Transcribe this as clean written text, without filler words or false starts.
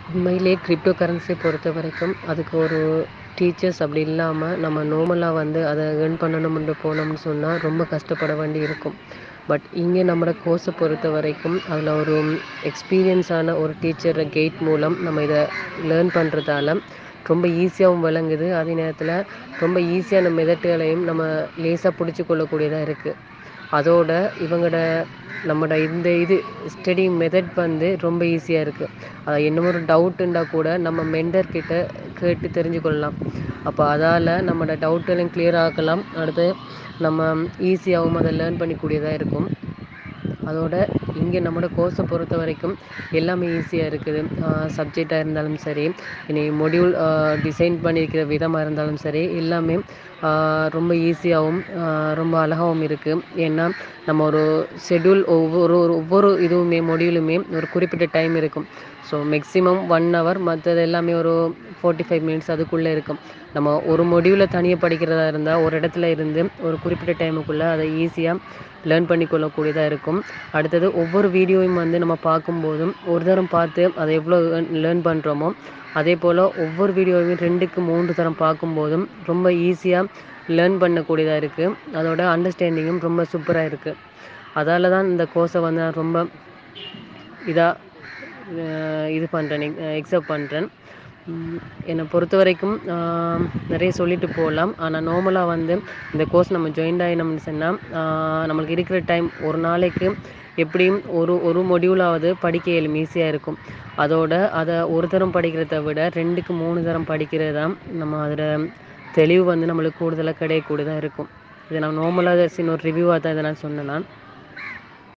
உண்மையிலேயே கிரிப்டோ கரன்சியை பொறுத்தவரைக்கும், அதுக்கு ஒரு டீச்சர்ஸ் அப்படி இல்லாம, நம்ம நார்மலா வந்து அத ஏர்ன் பண்ணணும்னு போனோம்னு சொன்னா, ரொம்ப கஷ்டப்பட வேண்டி இருக்கும். பட் இங்கே நம்மோட கோர்ஸை பொறுத்தவரைக்கும், அதில ஒரு எக்ஸ்பீரியன்ஸான ஒரு டீச்சர் கைட் மூலம் நம்ம இத லேர்ன் பண்றதால, ரொம்ப ஈஸியாவும் விளங்குது. அதே நேரத்தில ரொம்ப ஈஸியான மெத்தட்களையும் நம்ம லேசா புடிச்சு கொள்ளக்கூடியதா இருக்கு. அதோட இவங்களோட நம்மோட இந்த ஸ்டடி மெத்தட் வந்து ரொம்ப ஈஸியா இருக்கு. என்ன ஒரு டவுட்டுண்டா கூட நம்ம மென்டர் கிட்ட கேட்டு தெரிஞ்சு கொள்ளலாம். அப்போ அதால நம்மோட டவுட்களையும் கிளியர் ஆக்கலாம். அடுத்து நம்ம ஈஸியாவும் அத லேர்ன் பண்ணிக்கூடியதா இருக்கும். அதோட இங்கே நம்மோட கோர்ஸை பொறுத்தவரைக்கும் எல்லாமே ஈஸியா இருக்குது. சப்ஜெக்ட்டா இருந்தாலும் சரி, இனி மொடியூல் டிசைன் பண்ணியிருக்கிற விதமா இருந்தாலும் சரி, எல்லாமே ரொம்ப ஈஸியாவும், ரொம்ப அழகாவும் இருக்கு. ஏன்னா, நம்ம ஒரு ஷெட்யூல் ஒவ்வொரு இதுவுமே மொடியூலுமே ஒரு குறிப்பிட்ட டைம் இருக்கும். ஸோ மேக்ஸிமம் 1 ஹவர், மற்றது எல்லாமே ஒரு 45 மினிட்ஸ் அதுக்குள்ளே இருக்கும். நம்ம ஒரு மொடியூலை தனியா படிக்கிறதா இருந்தா, ஒரு இடத்துல இருந்து ஒரு குறிப்பிட்ட டைமுக்குள்ள அதை ஈஸியா லேர்ன் பண்ணிக்கொள்ளக்கூடியதா இருக்கும். அடுத்தது ஒவ்வொரு வீடியோவும் வந்து நம்ம பார்க்கும்போதும், ஒரு தரம் பார்த்து அதை எவ்வளோ லேர்ன் பண்ணுறோமோ, அதேபோல் ஒவ்வொரு வீடியோவையும் 2க்கு 3 தரம் பார்க்கும்போதும் ரொம்ப ஈஸியா லேர்ன் பண்ணக்கூடியதா இருக்கு. அதோட அண்டர்ஸ்டாண்டிங்கும் ரொம்ப சூப்பரா இருக்கு. அதால தான் இந்த கோர்ஸை வந்து நான் ரொம்ப இதா இது பண்றேன், அக்செப்ட் பண்றேன். என்னை பொறுத்தவரைக்கும் நிறைய சொல்லிட்டு போகலாம். ஆனா நார்மலா வந்து இந்த கோர்ஸ் நம்ம ஜாயின் ஆயினோம்னு சொன்னா, நம்மளுக்கு இருக்கிற டைம் ஒரு நாளைக்கு எப்படியும் ஒரு மொடியூலாவது படிக்க இயலும், ஈஸியா இருக்கும். அதோட அத ஒரு தரம் படிக்கிறத விட 2க்கு 3 தரம் படிக்கிறது தான் நம்ம அதில தெளிவு வந்து நம்மளுக்கு கூடுதலா கிடைக்கக்கூடியதா இருக்கும். இத நான் நார்மலா ஒரு ரிவ்யூவா தான் இத நான் சொன்னேன் நான்.